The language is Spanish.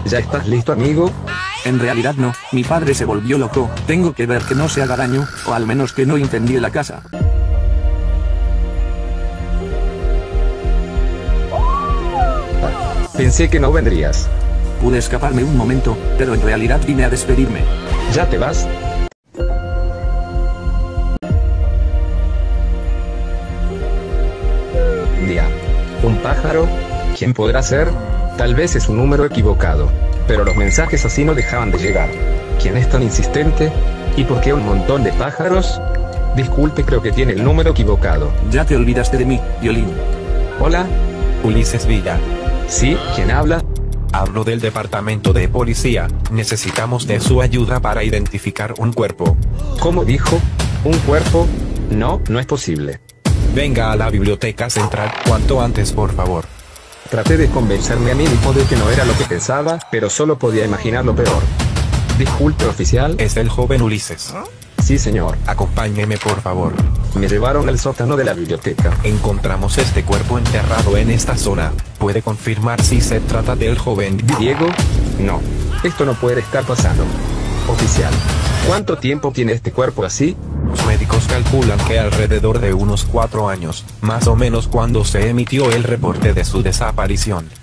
¿Ya estás listo, amigo? En realidad no, mi padre se volvió loco, tengo que ver que no se haga daño, o al menos que no incendie la casa. Pensé que no vendrías. Pude escaparme un momento, pero en realidad vine a despedirme. ¿Ya te vas? Día. ¿Un pájaro? ¿Quién podrá ser? Tal vez es un número equivocado. Pero los mensajes así no dejaban de llegar. ¿Quién es tan insistente? ¿Y por qué un montón de pájaros? Disculpe, creo que tiene el número equivocado. Ya te olvidaste de mí, Violín. Hola. Ulises Villa. ¿Sí? ¿Quién habla? Hablo del departamento de policía. Necesitamos de su ayuda para identificar un cuerpo. ¿Cómo dijo? ¿Un cuerpo? No, no es posible. Venga a la biblioteca central cuanto antes, por favor. Traté de convencerme a mí mismo de que no era lo que pensaba, pero solo podía imaginar lo peor. Disculpe, oficial. Es el joven Ulises. Sí, señor. Acompáñeme, por favor. Me llevaron al sótano de la biblioteca. Encontramos este cuerpo enterrado en esta zona. ¿Puede confirmar si se trata del joven ¿Diego? No. Esto no puede estar pasando. Oficial. ¿Cuánto tiempo tiene este cuerpo así? Los médicos calculan que alrededor de unos 4 años, más o menos cuando se emitió el reporte de su desaparición.